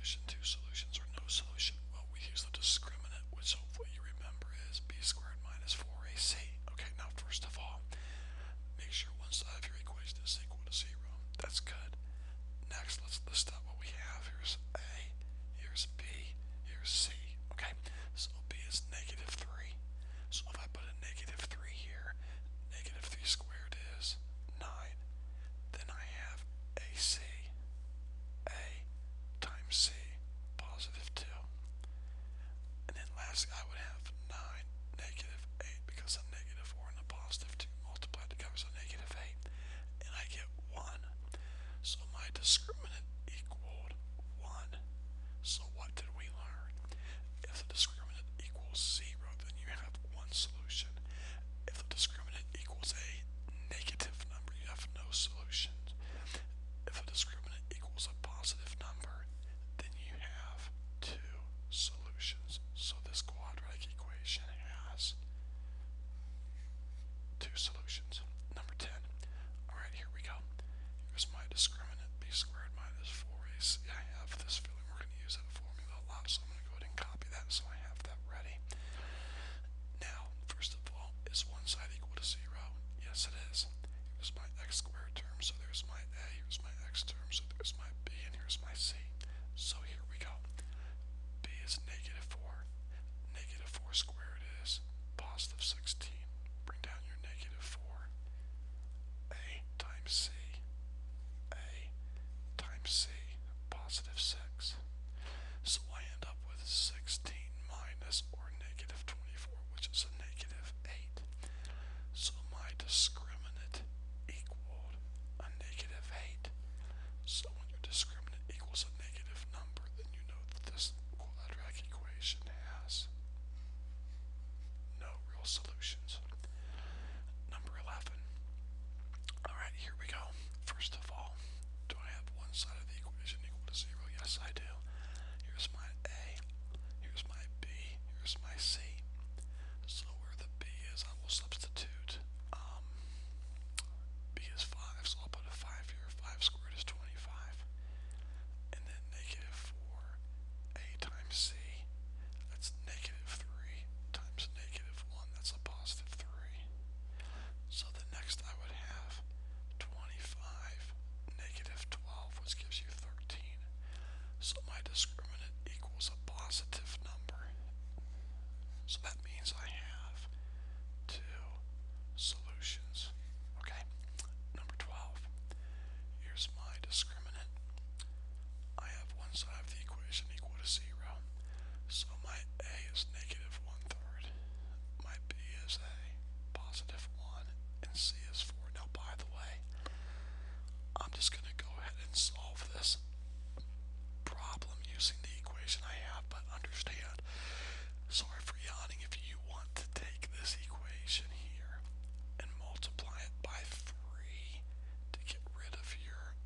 solution, two solutions, or no solution? Well, we use the discriminant, which hopefully you remember is b squared minus 4ac. Okay, now first of all, make sure one side of your equation is equal to 0. That's good. Next, let's list out what we have. Here's a, here's b, here's c. Okay, so b is negative 3. So if I put a negative 3 here, negative 3 squared is 9. Then I have ac, a times c, positive 2. And then lastly, I would have 9, negative 8, because a negative 4 and a positive 2 multiplied together is a negative 8. And I get 1. So my discriminant equaled 1. So what did we learn? If the discriminant equals 0, then you have one solution. If the discriminant equals a negative number, you have no solutions. If the discriminant equals a positive number, then you have two solutions. So this quadratic equation has two solutions. Number 10. Alright, here we go. Here's my discriminant, b squared minus 4ac. I have this feeling we're going to use that formula a lot, so I'm going to go ahead and copy that so I have that ready. Now, first of all, is one side equal to 0? Yes, it is. Here's my x squared term, so there's my a. Here's my x term, so there's my b, and here's my c. So here we go. b is negative 4. Negative 4 squared is positive 16. Bring down your negative 4. a times c. a times c, positive 6. So I end up with 16 minus or negative 24, which is a negative 8. So my discriminant equaled a negative 8. So when your discriminant equals a negative number, then you know that this quadratic equation has no real solutions. Number 11. Alright, here we go. First of all, do I have one side of the equation equal to 0? Yes, I do. Here's my a, here's my b, here's my c. So where the b is, I will substitute. B is 5, so I'll put a 5 here. 5 squared is 25. And then negative 4, a times c. That's negative 3 times negative 1. That's a positive 3. So the next I would have 25, negative 12, which gives you 13. So my discriminant equals a positive number. So that means I have two solutions. Okay, number 12. Here's my discriminant. I have one side of the equation equal to 0. So my a is negative 1/3. My b is a positive 1. And c is 4. Now, by the way, I'm just going to go ahead and solve this problem using the equation I have, but understand, sorry for yawning, if you want to take this equation here and multiply it by 3 to get rid of your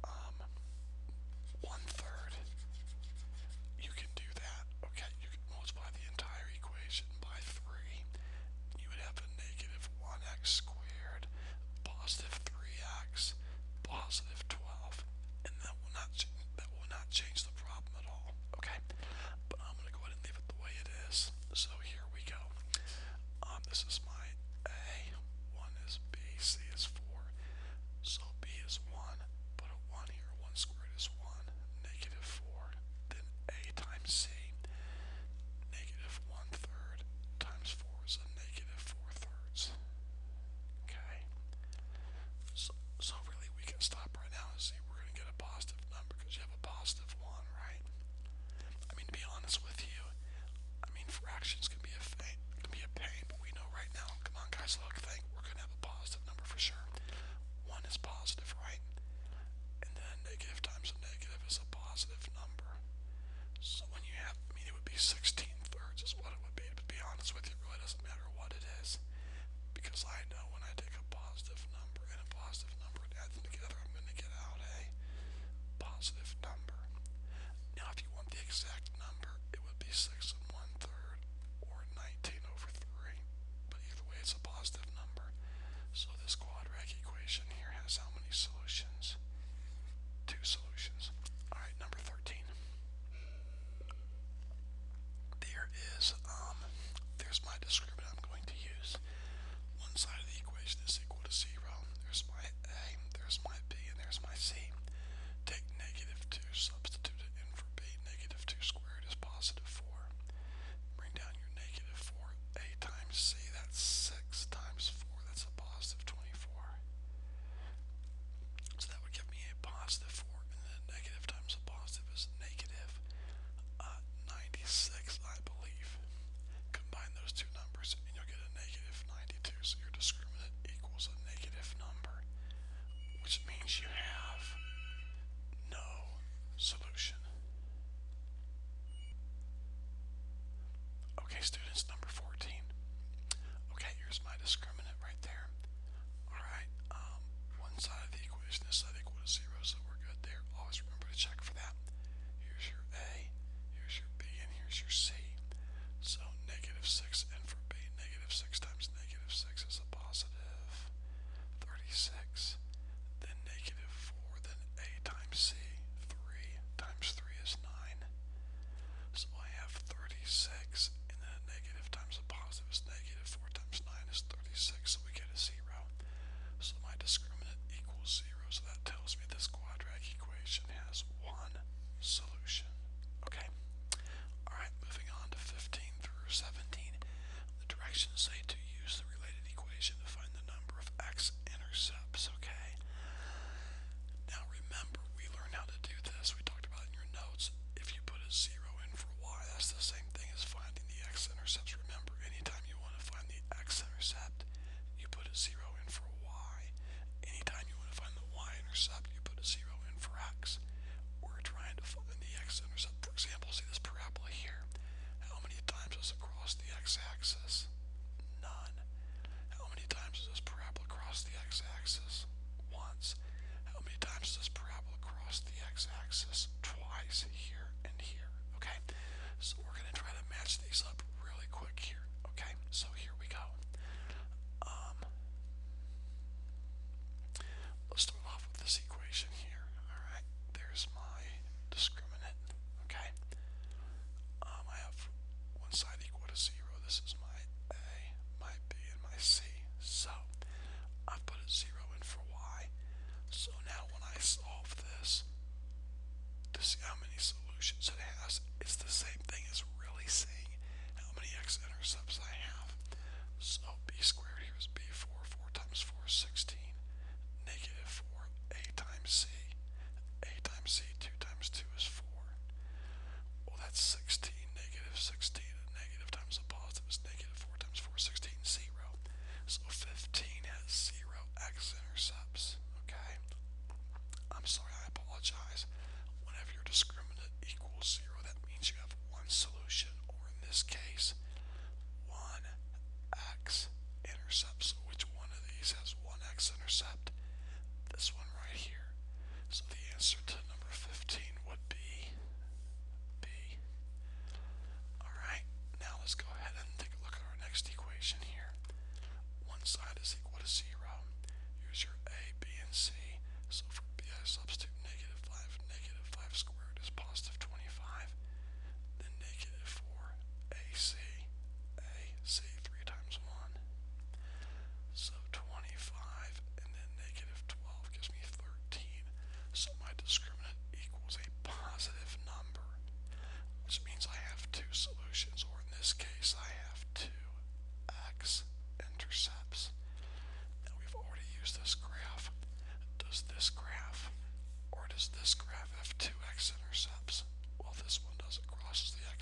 1/3, you can do that. Okay, you can multiply the entire equation by 3. You would have a negative 1x squared, positive 3x, positive 12, and that will not change the problem at all. Okay, but I'm going to go ahead and leave it the way it is. So here we go. This is my a. 1 is b. C is 4. So b is 1. Put a 1 here. 1 squared is 1. Negative 4. Then a times c. Negative 1/3 times 4 is a negative 4/3. Okay. So really we can stop right now and see we're going to get a positive number because you have a positive 1, right? I mean, to be honest with you, fractions can be a pain, but we know right now, come on guys, look, we're going to have a positive number for sure. 1 is positive, right? And then negative times a negative is a positive number. So when you have, it would be 16/3 is what it would be. But to be honest with you, it really doesn't matter what it is. Because I know when I take a positive number and a positive number and add them together, I'm going to get out a positive number. Now if you want the exact number, it would be 6 1/3 or 19/3. But either way, it's a positive number. So this quadratic equation here has how many solutions? Two solutions. Alright, number 13.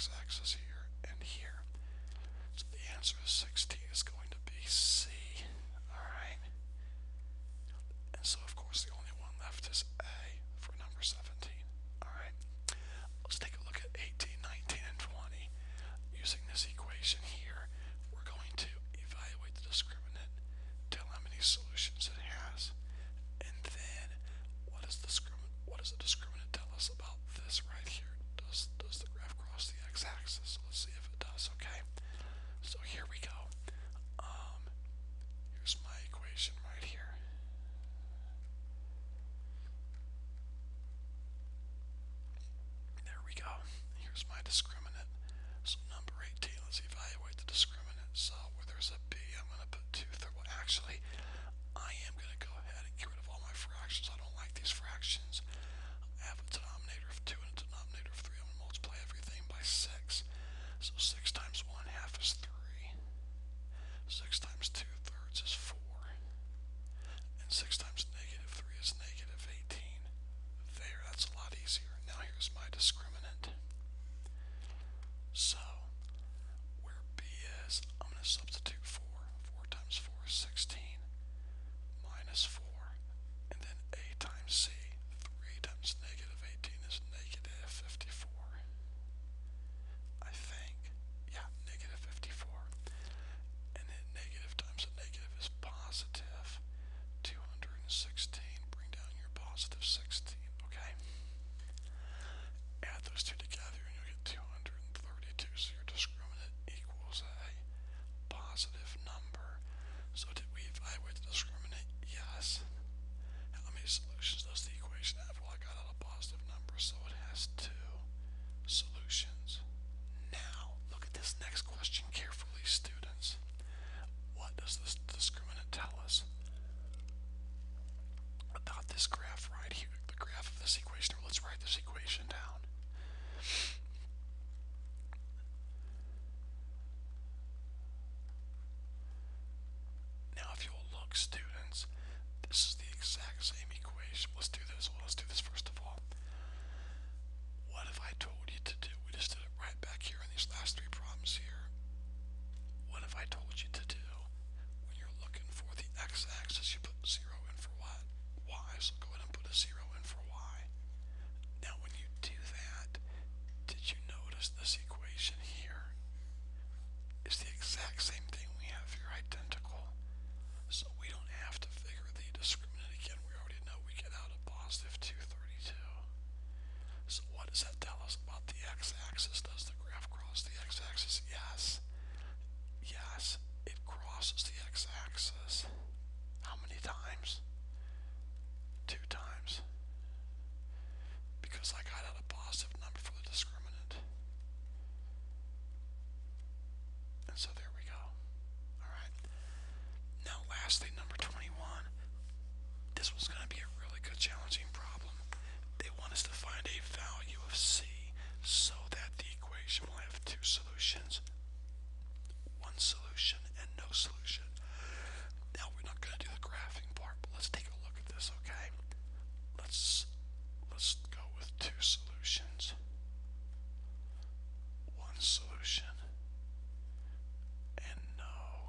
x-axis here and here. So the answer is 16 is going to be C. Alright? And so, of course, the only one left is A for number 17. Alright? Let's take a look at 18, 19, and 20. Using this equation here, we're going to evaluate the discriminant, tell how many solutions it has, and then what does the discriminant tell us about this right here? Does the graph cross the x-axis? So let's see if it does, okay? So here we go. Here's my equation right here. There we go. Here's my discriminant. So number 18, let's evaluate the discriminant. So where there's a B, I'm going to put 2/3. Well, actually, I am going to go ahead and get rid of all my fractions. I don't like these fractions. I have a denominator of 2 and a denominator of 3. I'm going to multiply everything by 6. So 6 times 1/2 is 3. 6 times 2/3 is 4. And 6 times negative 3 is negative 18. There, that's a lot easier. Now here's my discriminant. So, where B is, I'm going to substitute 4. 4 times 4 is 16. Minus 4. And then A times C. 3 times negative 18 is negative 54. I think. Yeah, negative 54. And then negative times a negative is positive 216. Bring down your positive 16, okay? Add those two together and you'll get 232. So your discriminant equals a positive number. So did we evaluate the discriminant? Yes. How many solutions does the equation have? Well, I got out a positive number, so it has 2 solutions. Now, look at this next question carefully, students. What does this discriminant tell us about this graph right here? The graph of this equation. Let's write this equation down. Now, if you'll look, students, this is the exact same equation. Let's do this. Well, let's do this first of all. What have I told you to do? We just did it right back here in these last 3 problems here. What have I told you to do? When you're looking for the x-axis, you put 0 in for what? Y. So go ahead and put a 0 in for y. Now, when you do that, did you notice this equation here is the exact same thing we have here, identical? So we don't have to figure the discriminant again. We already know we get out a positive 232. So what does that tell us about the x-axis? Does the graph cross the x-axis? Yes. Yes, it crosses the x-axis. How many times? 2 times. Because I got out a positive number for the discriminant. And so there we go. Alright. Now lastly, number 21. This was going to be a really good challenging problem. They want us to find a value of C so that the equation will have 2 solutions. 1 solution and no solution. Now we're not going to do the graphing part, but let's take a look at this, okay? Let's go with 2 solutions. 1 solution and no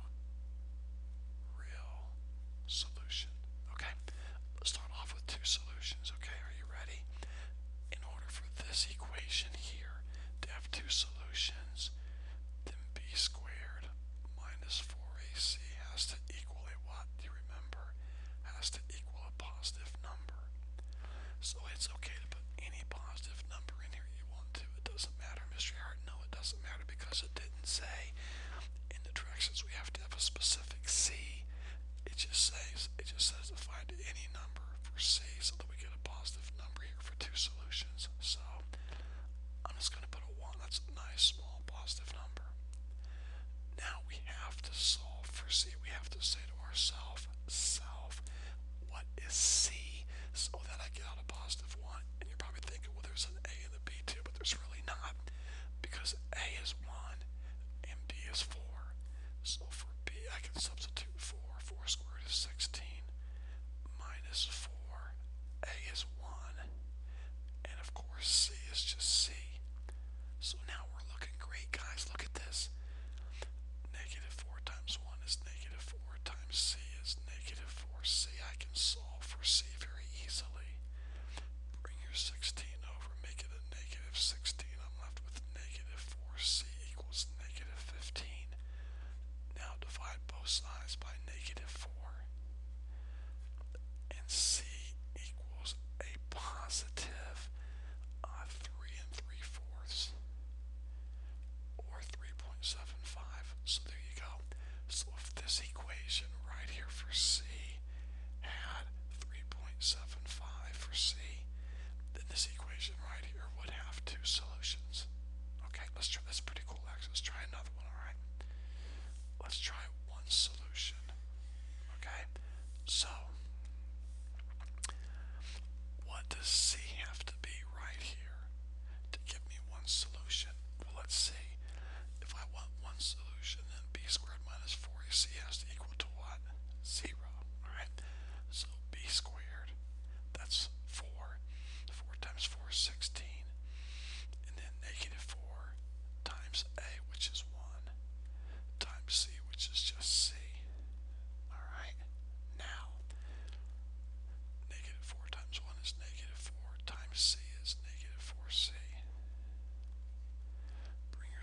real solution. Okay, let's start off with 2 solutions. Okay, are you ready? In order for this equation here to have 2 solutions, then b squared minus 4ac has to equal a what? Do you remember? Has to equal a positive number. So it's okay to put any positive number in here you want to. It doesn't matter, Mr. Hart. No, it doesn't matter because it didn't say in the directions we have to have a specific C. It just says to find any number for C so that we get a positive number here for 2 solutions. So I'm just going to put a 1. That's a nice small positive number. Now we have to solve for C. We have to say to ourselves, what is C so that I get out a positive 1? And you're probably thinking, well, there's an A and a B too, but there's really not, because A is 1 and B is 4. So for B, I can substitute 4. 4 squared is 16 minus 4. A is 1. And of course, C is just C. So now we're looking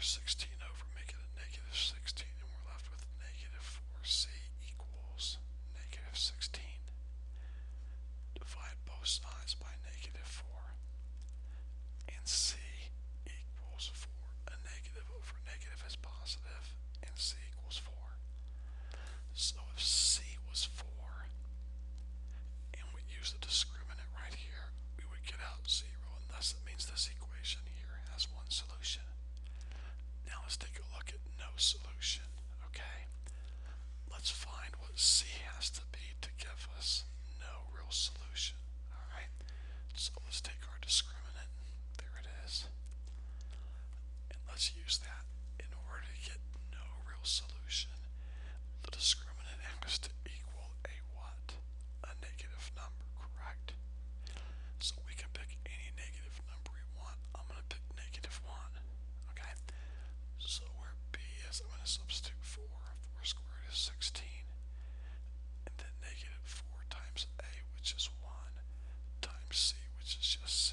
16 over, make it a negative 16, and we're left with negative 4c equals negative 16. Divide both sides by negative 4. And c equals 4. A negative over negative is positive, and c equals 4. So if c was 4, and we use the discriminant right here, we would get out 0, and thus it means this equation here has one solution. Now let's take a look at no solution, okay? Let's find what c has to be to give us no real solution, alright? So let's take our discriminant, there it is, and let's use that in order to get no real solution. The discriminant has to equal a what? A negative number, correct? So we can pick any negative number we want. I'm going to pick negative 1, okay? So where b is, I'm going to substitute 4. 4 squared is 16. And then negative 4 times a, which is 1, times c, which is just c.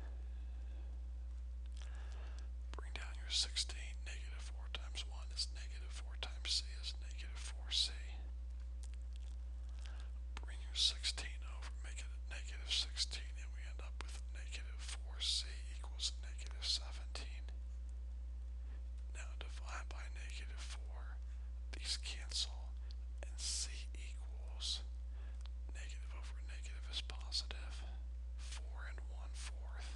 Bring down your 16. Negative 4 times 1 is negative 4 times c is negative 4c. Bring your 16 over, make it a negative 16, and we end up with negative 4c equals negative 17. Now divide by negative 4. These cancel, and c equals negative over negative is positive. 4 and 1/4,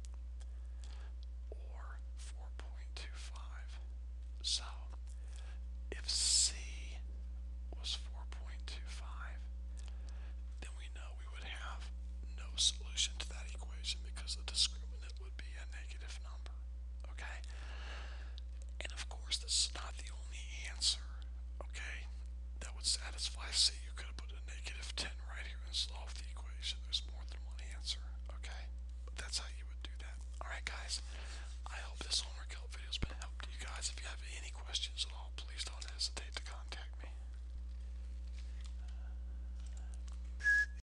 or 4.25. So, if c was 4.25, then we know we would have no solution to that equation because the discriminant would be a negative number, okay? And of course, this is not the only answer, okay, that would satisfy c. You could have put a negative 10 right here and solved the equation. There's more than one answer, okay? But that's how you would do that. Alright guys, I hope this homework help video has been a help to you guys. If you have any questions at all, please don't hesitate